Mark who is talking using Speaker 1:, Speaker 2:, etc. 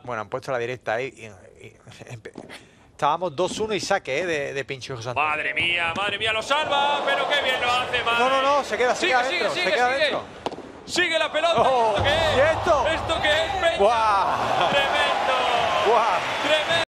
Speaker 1: Bueno, han puesto la directa ahí. Estábamos 2-1 y saque de Pincho José Antonio.
Speaker 2: Madre mía, lo salva, pero qué bien lo hace, madre.
Speaker 1: No, se queda adentro, se queda adentro.
Speaker 2: Sigue la pelota.
Speaker 1: Oh,
Speaker 2: ¿Esto qué es?
Speaker 1: ¿Y esto?
Speaker 2: ¿Esto qué es, Peña?
Speaker 1: ¡Guau!